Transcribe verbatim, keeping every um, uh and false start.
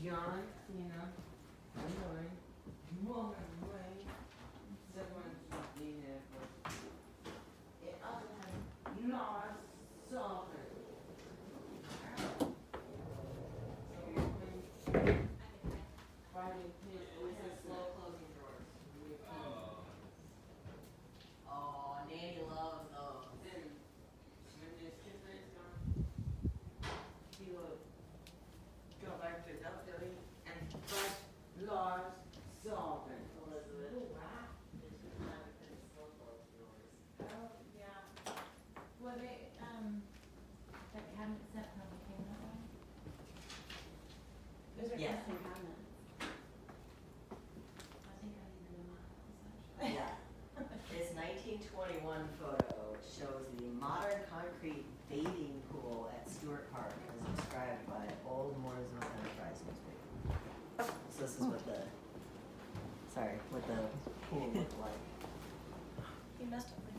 John, you know, I'm going, moving away. Someone's being there for. It also has Lars Sullivan. So we're going Friday, it says slow closing doors. We're closing. Oh, Nanny loves those. Then, when this kid is gone, he will go back to the building and find Lars Sullivan. Elizabeth. Oh, wow. It's just not a good slow close doors. Oh, yeah. Well, they, um, that cabinet set probably came that way. Those are Yeah. custom cabinets. I think I need them in my house, actually. Yeah. This nineteen twenty-one photo shows the modern concrete bathing pool at Stewart Park as described by Old Mooresville Enterprise newspaper. So this is what the, sorry, what the pool looked like. You messed up my